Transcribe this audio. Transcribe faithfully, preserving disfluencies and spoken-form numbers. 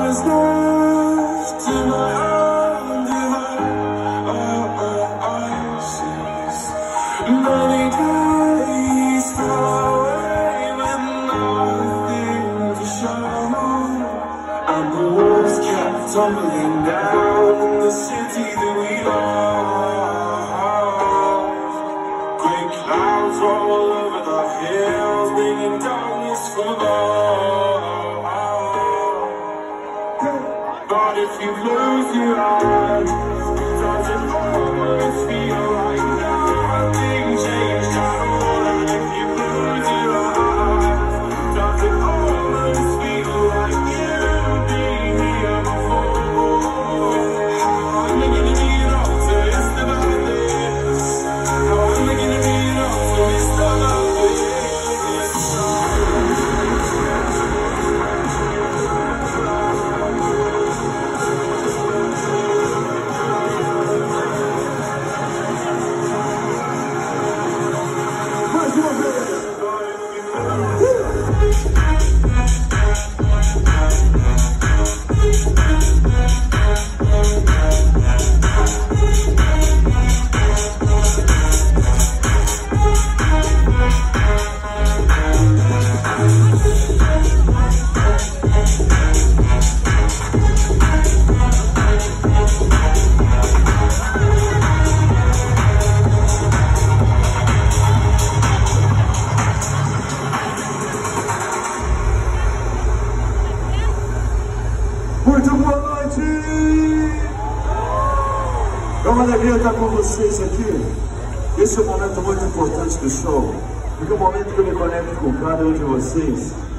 was lost in my under eyes. Many days far away with nothing to show, and the walls kept tumbling down in the city that we love. Great clouds roll over the hills, bringing darkness from above. But if you close your eyes, does it always feel like nothing changed at all? And if you close your eyes, does it always feel like you've been here before? How am I gonna be enough to miss about this? How am I gonna be enough to miss about this? Muito boa noite! É uma alegria estar com vocês aqui. Esse é um momento muito importante do show, porque é o momento que eu me conecto com cada um de vocês